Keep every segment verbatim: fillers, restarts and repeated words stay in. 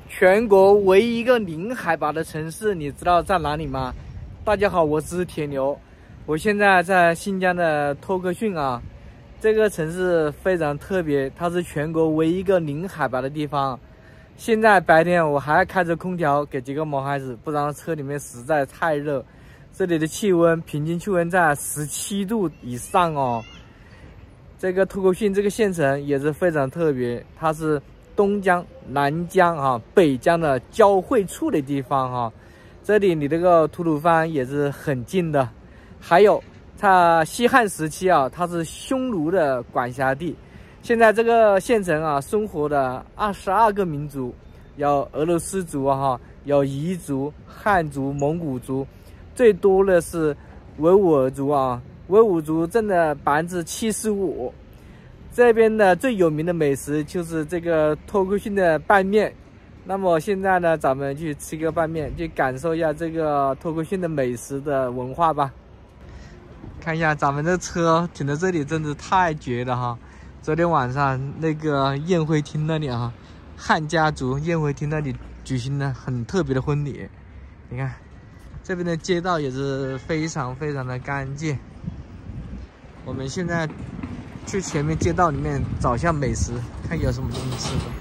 全国唯一一个零海拔的城市，你知道在哪里吗？大家好，我是铁牛，我现在在新疆的托克逊啊。这个城市非常特别，它是全国唯一一个零海拔的地方。现在白天我还开着空调给几个毛孩子，不然车里面实在太热。这里的气温平均气温在十七度以上哦。这个托克逊这个县城也是非常特别，它是东疆、南疆啊、北疆的交汇处的地方哈、啊。这里离这个吐鲁番也是很近的，还有。它西汉时期啊，它是匈奴的管辖地。现在这个县城啊，生活的二十二个民族，有俄罗斯族啊，有彝族、汉族、蒙古族，最多的是维吾尔族啊，维吾尔族占了百分之七十五。这边的最有名的美食就是这个托克逊的拌面。那么现在呢，咱们去吃个拌面，去感受一下这个托克逊的美食的文化吧。看一下咱们的车停在这里，真是太绝了哈！昨天晚上那个宴会厅那里啊，汉家族宴会厅那里举行了很特别的婚礼。你看这边的街道也是非常非常的干净。我们现在去前面街道里面找下美食，看有什么东西吃的。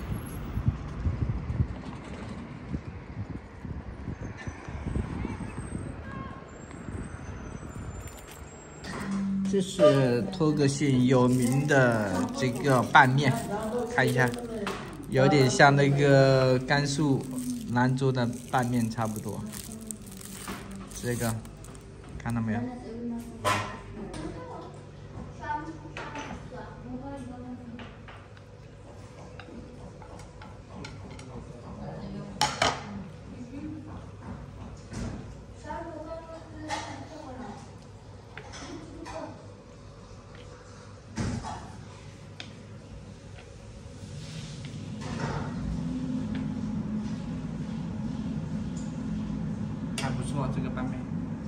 这是托克逊有名的这个拌面，看一下，有点像那个甘肃兰州的拌面差不多。这个看到没有？还不错，这个拌面。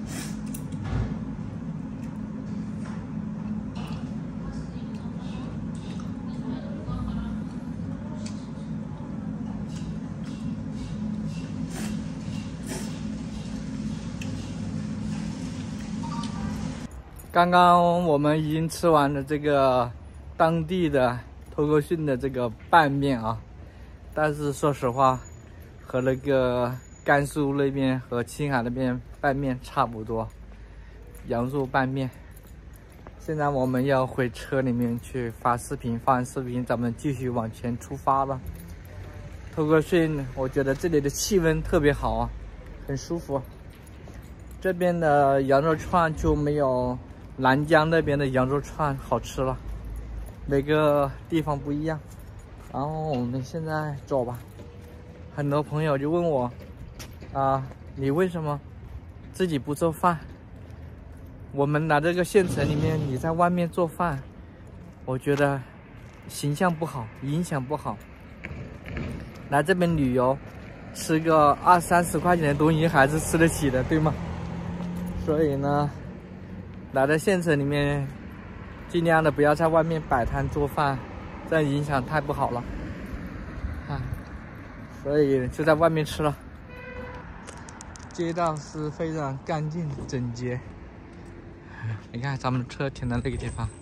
刚刚我们已经吃完了这个当地的托克逊的这个拌面啊，但是说实话，和那个甘肃那边和青海那边拌面差不多，羊肉拌面。现在我们要回车里面去发视频，发完视频咱们继续往前出发了。托克逊，我觉得这里的气温特别好啊，很舒服。这边的羊肉串就没有南疆那边的羊肉串好吃了，每个地方不一样。然后我们现在走吧。很多朋友就问我啊，你为什么自己不做饭？我们来这个县城里面，你在外面做饭，我觉得形象不好，影响不好。来这边旅游，吃个二三十块钱的东西还是吃得起的，对吗？所以呢，来到县城里面，尽量的不要在外面摆摊做饭，这样影响太不好了啊。所以就在外面吃了。街道是非常干净整洁，你看咱们车停在那个地方。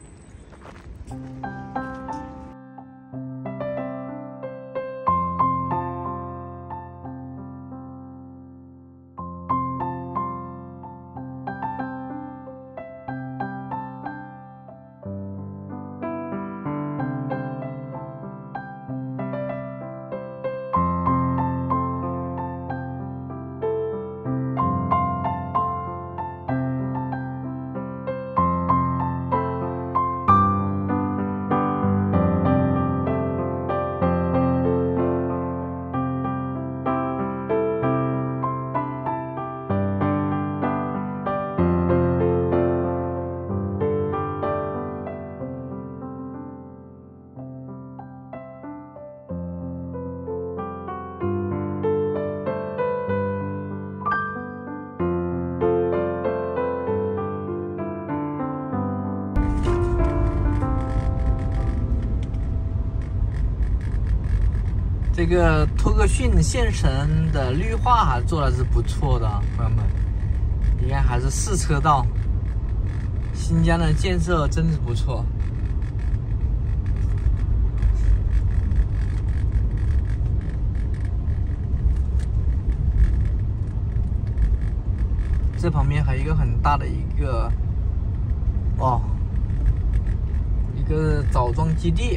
个托克逊县城的绿化还做的是不错的，朋友们。你看，还是四车道，新疆的建设真是不错。这旁边还有一个很大的一个哦，一个枣庄基地。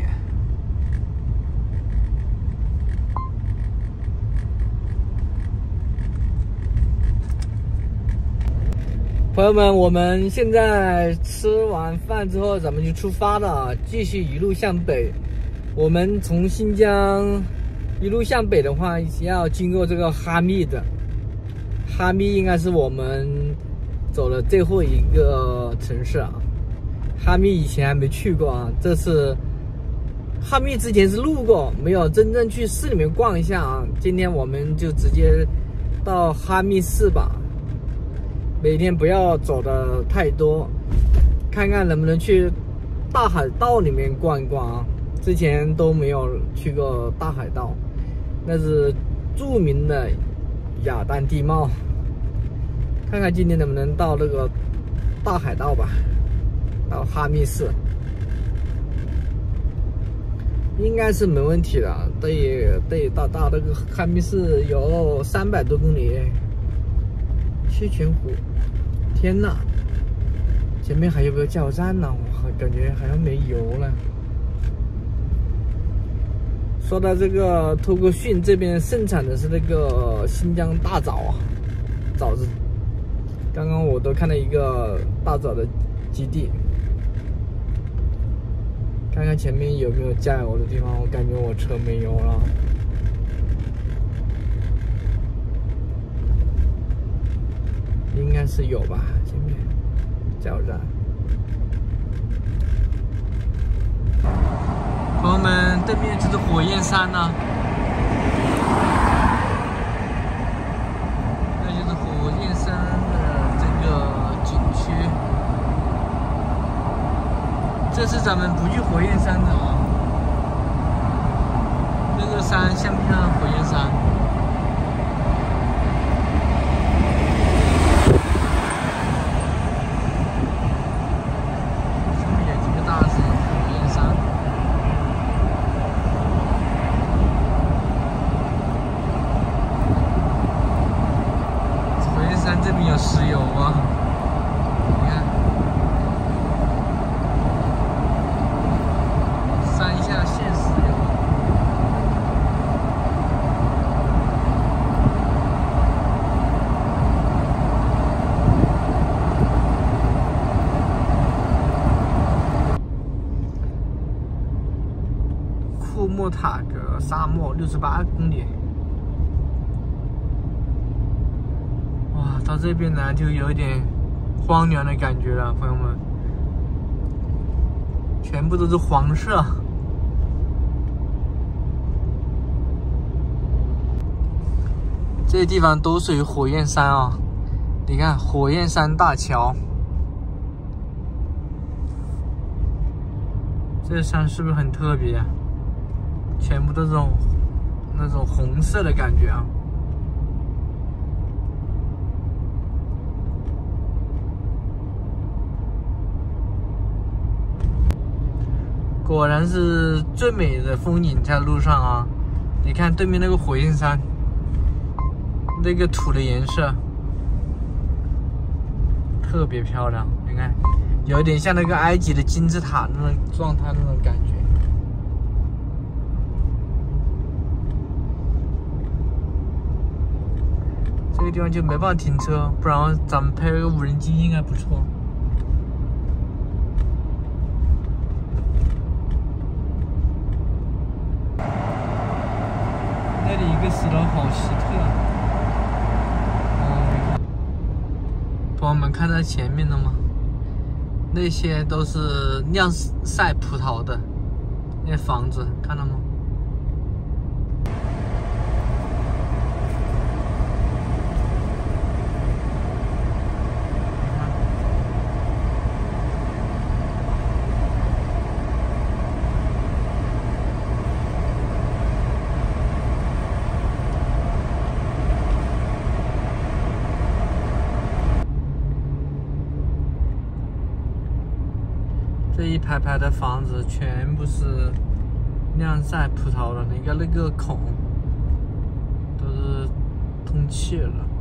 朋友们，我们现在吃完饭之后，咱们就出发了，继续一路向北。我们从新疆一路向北的话，要经过这个哈密的。哈密应该是我们走的最后一个城市啊。哈密以前还没去过啊，这次哈密之前是路过，没有真正去市里面逛一下啊。今天我们就直接到哈密市吧。每天不要走的太多，看看能不能去大海道里面逛一逛啊。之前都没有去过大海道，那是著名的雅丹地貌。看看今天能不能到那个大海道吧，到哈密市，应该是没问题的。对对，到到那个哈密市有三百多公里。七泉湖，天呐！前面还有个加油站呢，我感觉好像没油了。说到这个托克逊这边盛产的是那个新疆大枣啊，枣子。刚刚我都看到一个大枣的基地，看看前面有没有加油的地方。我感觉我车没油了。应该是有吧，前面加油站。朋友们，对面就是火焰山呢、啊，那就是火焰山的这个景区。这次咱们不去火焰山的啊，那个山像不像火焰山？这边有石油啊，你看，山下现石油。库莫塔格沙漠六十八公里。到这边呢，就有点荒凉的感觉了，朋友们，全部都是黄色。这些地方都属于火焰山啊！你看，火焰山大桥，这山是不是很特别啊？全部都是这种那种红色的感觉啊！果然是最美的风景在路上啊！你看对面那个火焰山，那个土的颜色特别漂亮。你看，有点像那个埃及的金字塔那种状态，那种感觉。这个地方就没办法停车，不然咱们拍个无人机应该不错。那里一个石头好奇特，哦，朋友们看到前面了吗？那些都是酿晒葡萄的那些房子，看到吗？ 这一排排的房子全部是晾晒葡萄的那个那个孔，都是通气了。